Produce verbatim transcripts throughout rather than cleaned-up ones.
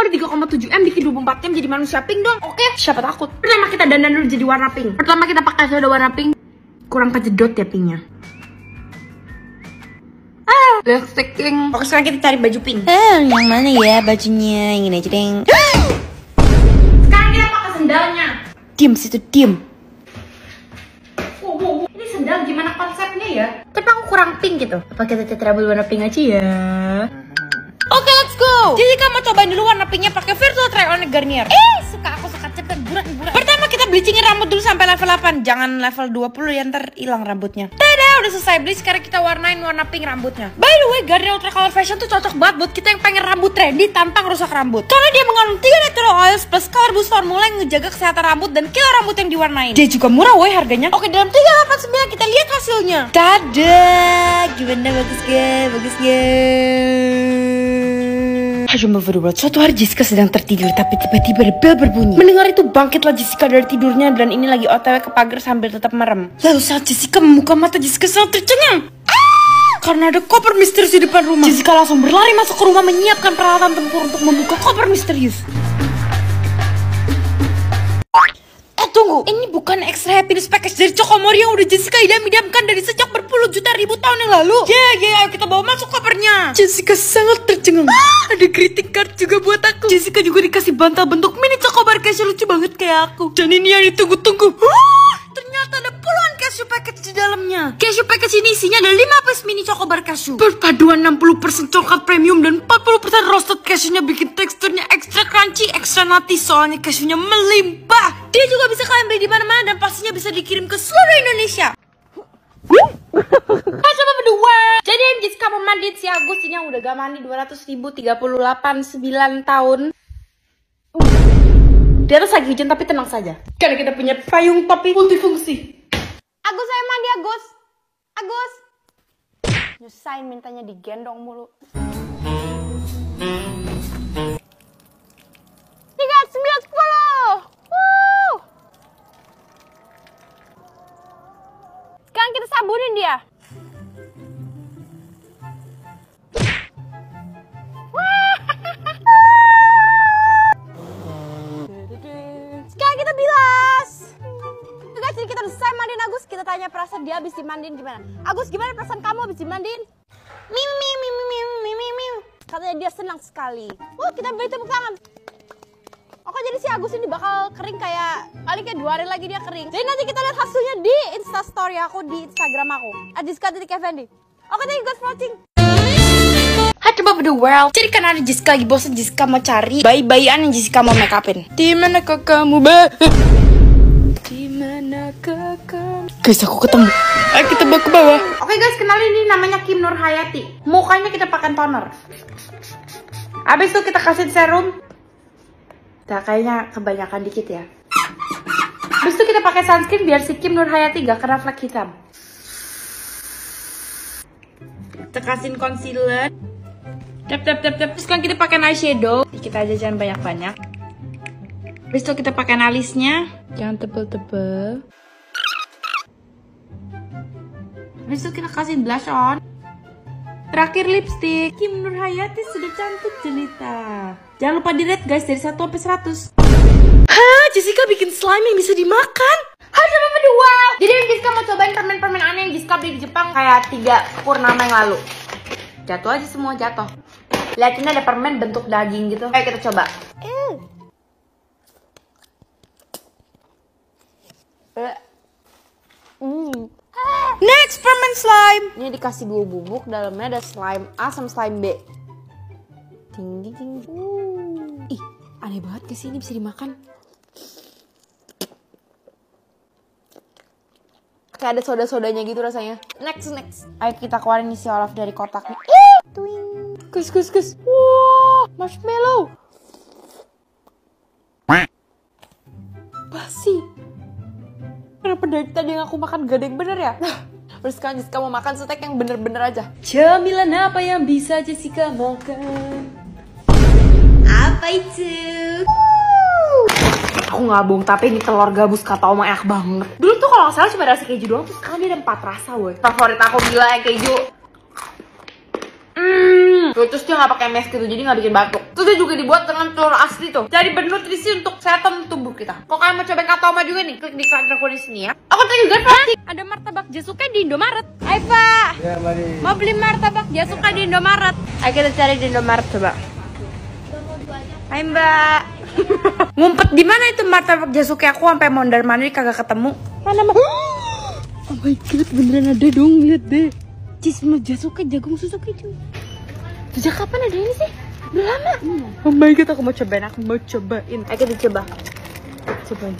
ada tiga koma tujuh M bikin dua puluh empat jam jadi manusia pink dong. Oke, siapa takut. Pertama kita dandan dulu jadi warna pink. Pertama kita pakai shadow warna pink. Kurang kejedot ya pinknya. Ah, lipstick pink. Oke, sekarang kita cari baju pink. Eh, yang mana ya bajunya? Yang ini aja deng. Sekarang kita pakai sendalnya. Diem situ, diem. Wow, wow, wow. Ini sendal gimana konsepnya ya? Tapi aku kurang pink gitu. Apa kita cat rambut warna pink aja ya? Oke, let's go. Jadi kamu cobain dulu warna pinknya pakai virtual try on Garnier. Eh, suka aku suka cepet burak burak. Pertama kita bleachingin rambut dulu sampai level delapan. Jangan level dua puluh ya, ntar hilang rambutnya. Tada, udah selesai bleach. Sekarang kita warnain warna pink rambutnya. By the way, Garnier Ultra Color Fashion tuh cocok banget buat kita yang pengen rambut trendy tanpa ngerusak rambut. Karena dia mengandung tiga natural oils plus color boost formula yang ngejaga kesehatan rambut dan killer rambut yang diwarnain. Dia juga murah woy harganya. Oke, dalam tiga delapan sembilan kita lihat hasilnya. Tada, gimana bagus gak? Bagus gak? Cuma berbuat suatu hari Jessica sedang tertidur tapi tiba-tiba ada bel berbunyi. Mendengar itu bangkitlah Jessica dari tidurnya dan ini lagi O T W ke pagar sambil tetap merem. Lalu saat Jessica membuka mata, Jessica sangat tercengang karena ada koper misterius di depan rumah. Jessica langsung berlari masuk ke rumah menyiapkan peralatan tempur untuk membuka koper misterius. Eh tunggu, ini bukan extra happiness package dari Chokomori yang udah Jessica idam-idamkan dari sejak berpuluh juta ribu tahun yang lalu. Yeah, yeah, ayo kita bawa masuk kopernya. Jessica sangat tercengang. Ah, ada greeting card juga buat aku. Jessica juga dikasih bantal bentuk mini chocobar cashew lucu banget kayak aku. Dan ini yang ditunggu-tunggu. Ah, ternyata ada puluhan cashew package di dalamnya. Cashew package ini isinya ada lima piece mini chocobar cashew. Perpaduan enam puluh persen coklat premium dan empat puluh persen roasted cashewnya bikin teksturnya ekstra crunchy, ekstra nutty soalnya cashewnya melimpah. Dia juga bisa kalian beli di mana-mana dan pastinya bisa dikirim ke seluruh Indonesia. Coba berdua. Jadi Jessica mau mandi si Agus ini yang udah gak mandi dua ratus ribu tiga puluh delapan sembilan tahun. Di atas lagi hujan tapi tenang saja karena kita punya payung topi multifungsi. Agus saya mandi Agus. Agus. Nyusahin mintanya digendong mulu. Tiga sembilan sepuluh. Sekarang kita sabunin dia. Sekarang kita bilas. Guys, jadi kita udah selesai mandiin Agus. Kita tanya perasaan dia habis dimandiin gimana. Agus, gimana perasaan kamu habis dimandiin? Miu miu miu miu miu miu miu. Katanya dia senang sekali. Wah, kita beri tepuk tangan. Oke, jadi si Agus ini bakal kering kayak paling kayak dua hari lagi dia kering. Jadi nanti kita lihat hasilnya di Instastory aku, di Instagram aku Jessica titik Effendi. Oke, thank you guys for watching. Hai coba the world. Jadi kan ada Jessica lagi bosan, Jessica mau cari bayi-bayian yang Jessica mau make upin. Di mana kamu, ba? Di mana kamu? Guys, aku ketemu. Ayo kita bawa ke bawah. Oke guys, kenalin ini namanya Kim Nur Hayati. Mukanya kita pakai toner. Abis itu kita kasih serum. Nah, kayaknya kebanyakan dikit ya. Habis itu kita pakai sunscreen biar si Kim Nur Hayati gak kena flek hitam. Kita kasihin concealer. Tap tap tap tap. Terus kan kita pakai eyeshadow. Dikit aja, jangan banyak-banyak. Habis itu kita pakai alisnya. Jangan tebel-tebel. Habis itu kita kasih blush on. Terakhir lipstick. Kim Nur Hayati sudah cantik jelita. Jangan lupa di rate guys dari satu sampai seratus. Hah, Jessica bikin slime yang bisa dimakan. Hai sama berdua. Jadi Jessica mau cobain permen-permen aneh yang Jessica beli di Jepang kayak tiga purnama yang lalu. Jatuh aja semua, jatuh. Lihat ini ada permen bentuk daging gitu. Ayo kita coba. Mm. Next, permen slime. Ini dikasih dua bubuk, dalamnya ada slime A sama slime B. Ting ting ting. Uh. Ih, aneh banget gak sih ini bisa dimakan? Kayak ada soda-sodanya gitu rasanya. Next, next. Ayo kita keluarin isi Olaf dari kotaknya. Ih, twing. Kus, kus, kus. Wow, marshmallow. Basi. Kenapa dari tadi yang aku makan gak ada yang bener ya? Terus sekarang Jessica mau makan steak yang bener-bener aja. Cemilan apa yang bisa Jessica makan? Apa itu? Aku nggak bohong, tapi ini telur gabus kata oma enak banget. Dulu tuh kalau nggak salah cuma rasa keju doang, terus sekarang dia ada empat rasa woy. Favorit aku gila ya keju. Hmm, Terus dia nggak pakai mask gitu, jadi nggak bikin batuk. Terus dia juga dibuat dengan telur asli tuh. Jadi bernutrisi untuk kesehatan tubuh kita. Kok kalian mau cobain Katoma juga nih? Klik di iklan aku di sini ya. Aku tadi juga pasti Ada martabak Jasuke di Indomaret. Hai Pak, Ya, mari. mau beli martabak Jasuke di Indomaret. ayo kita cari di Indomaret coba. Hai Mbak. Ngumpet di mana itu martabak Jasuke? Aku sampai mondar mandir kagak ketemu. Mana Mbak? Oh my god, beneran ada dong, lihat deh. Cisma Jasuke, jagung susu keju. Sejak kapan ada ini sih? Udah lama. Oh my god, aku mau cobain, aku mau cobain. Ayo kita coba. Cobain.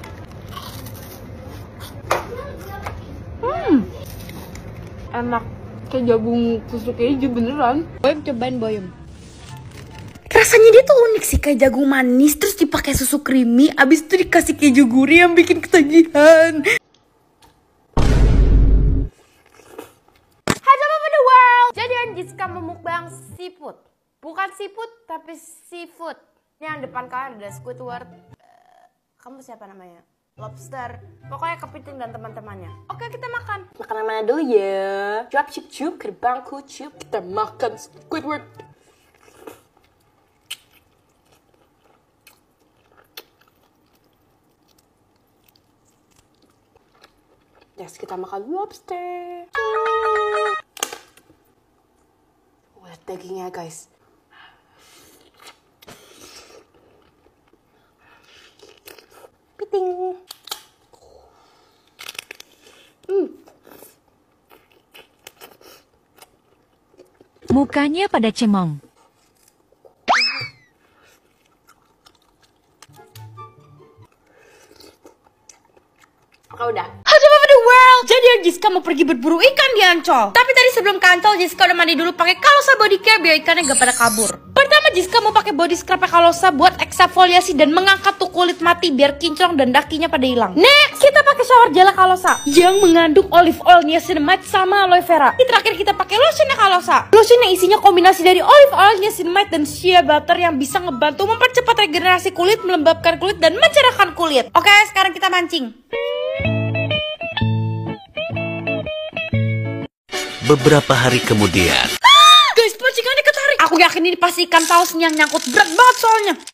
Hmm. Enak. Kayak jagung susu keju beneran. Boyem cobain Boyem. Rasanya dia tuh unik sih, kayak jagung manis terus dipakai susu creamy, abis itu dikasih keju gurih yang bikin ketagihan. Hai Top of the world. Jadi Anjiska memukbang seafood. Bukan seafood tapi seafood. Ini yang depan kalian ada Squidward. Uh, kamu siapa namanya? Lobster. Pokoknya kepiting dan teman-temannya. Oke, kita makan. Makan mana dulu ya? Cuap cup cup, gerbangku cup. Kita makan Squidward. Yes, kita makan lobster. Lihat dagingnya guys. Piting. Hmm. Mukanya pada cemong. Oke udah. Halo of the world. Jadi Jessica mau pergi berburu ikan di Ancol. Tapi tadi sebelum ke Ancol, Jessica udah mandi dulu pakai Kalosa body care biar ikannya gak pada kabur. Pertama Jessica mau pakai body scrub Kalosa buat eksfoliasi dan mengangkat tuh kulit mati biar kinclong dan dakinya pada hilang. Next kita pakai shower gel Kalosa yang mengandung olive oil, niacinamide sama aloe vera. Di terakhir kita pakai lotion Kalosa. Lotion yang isinya kombinasi dari olive oil, niacinamide dan shea butter yang bisa ngebantu mempercepat regenerasi kulit, melembabkan kulit dan mencerahkan kulit. Oke, sekarang kita mancing. Beberapa hari kemudian. Guys, pancingannya ketarik. Aku yakin ini pasti ikan paus yang nyangkut berat banget soalnya.